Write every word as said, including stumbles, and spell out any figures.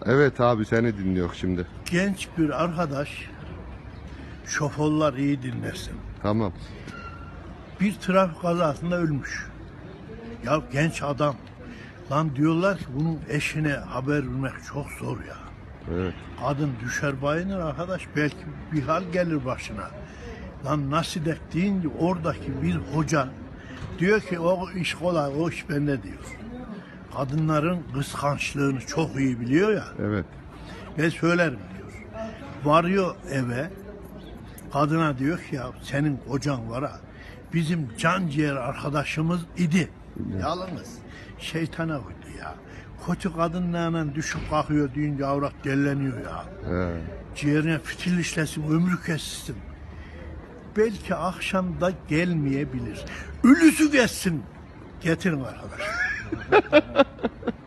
Evet abi, seni dinliyor şimdi. Genç bir arkadaş, şoförler iyi dinlesin. Tamam. Bir trafik kazasında ölmüş. Ya genç adam. Lan diyorlar ki bunun eşine haber vermek çok zor ya. Evet. Kadın düşer bayılır arkadaş, belki bir hal gelir başına. Lan nasıl dek deyince oradaki bir hoca diyor ki o iş kolay, o iş bende diyor. Kadınların kıskançlığını çok iyi biliyor ya. Evet. Ben söylerim diyor. Varıyor eve, kadına diyor ki ya senin kocan var ha, bizim can ciğer arkadaşımız idi. Yalnız şeytana uydu ya. Kötü kadınlarla düşüp kalkıyor deyince avrat delleniyor ya. He. Ciğerine fitil işlesin, ömrü kessin. Belki akşamda gelmeyebilir. Ölüsü geçsin. Getirin arkadaş.